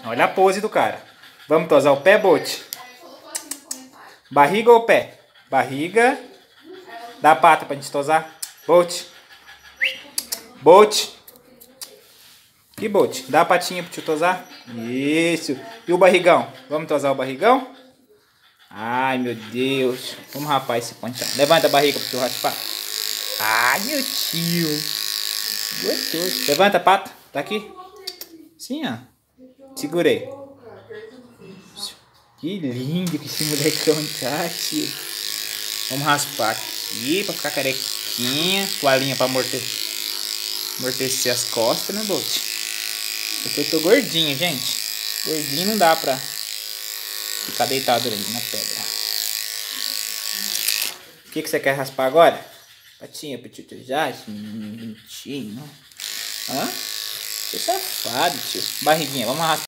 Olha a pose do cara. Vamos tosar o pé, Bolt? Barriga ou pé? Barriga. Dá a pata pra gente tosar. Bolt. Bolt. Que Bolt? Dá a patinha pro tio tosar. Isso. E o barrigão? Vamos tosar o barrigão? Ai, meu Deus. Vamos rapar esse pontão. Levanta a barriga pro tio raspar. Ai, meu tio. Gostoso. Levanta a pata. Tá aqui? Sim, ó. Segurei. Que lindo que esse molecão tá, tio. Vamos raspar aqui pra ficar carequinha. Toalhinha pra amortecer as costas, né, Bolt? Porque eu tô gordinho, gente. Gordinho não dá pra ficar deitado ali na pedra. O que você quer raspar agora? Patinha pro tio já? Bonitinho. Hã? Você é safado, tio. Barriguinha, vamos raspar.